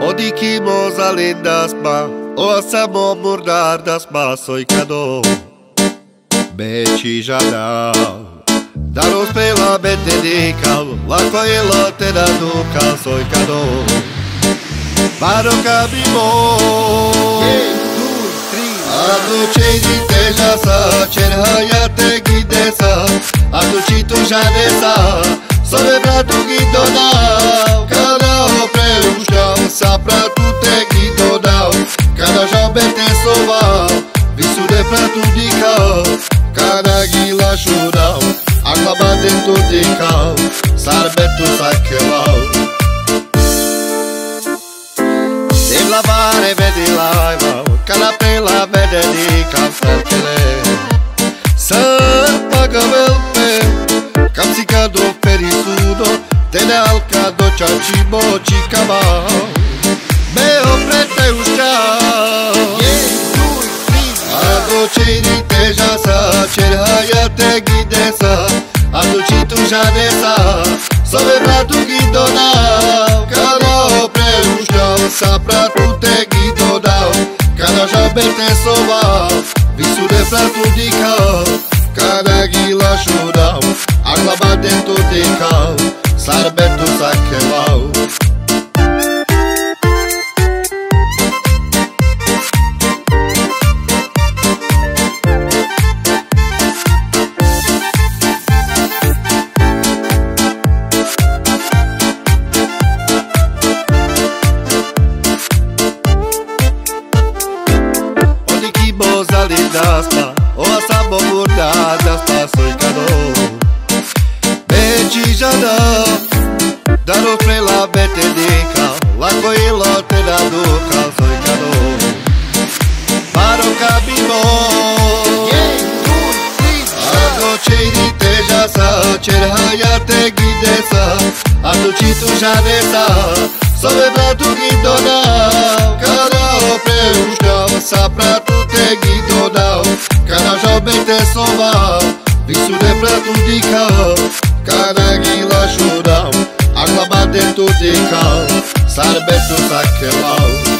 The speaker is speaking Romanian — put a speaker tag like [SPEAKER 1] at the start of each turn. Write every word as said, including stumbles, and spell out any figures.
[SPEAKER 1] Odi que moza lindas ma, o samo murdar das masoj kado Beći žada Danos pela betedikal, lako je lote da dukal soj kado Baroka bi moj A ducei din teja sa, cer hayate gidesa A duci tu jadesa, sove bratu gidonau Kada ho preušťau, sapra tu te gidonau Kada žabe te sovau, visude pratu dikau Kada gila šudau, aklaba dentro dikau Sarbetu sakelau Sem lavare vedi laivau Cada pela vede di calcele Sar paga velpe Capsicado perisudo Tenalca do cibo cicabao Meo prete ușau Aduci di teja sa Cerhaia te ghidesa Aduci tu jadesa Sove bratu ghidonau Cada o preușau Sapra tu te ghidonau Cada žabe te sovau, visude pratu dikau Kada gila šudau, aklaba dentro dikau Sarbetu sakelau Das pa, o asabo murdadas pa soj kado Beći žada, danos prela betedikal Lako je lote da dukal soj kado Baroka bi moj A ducei din teja sa, cer hayate gidesa A duci tu jadesa, sove bratu gidonau Kada o preușťau, sapra tu te gidonau Kada žabe te sovau, visude pratu dikau Kada gila šudau, aklaba dentro dikau Sarbetu sakelau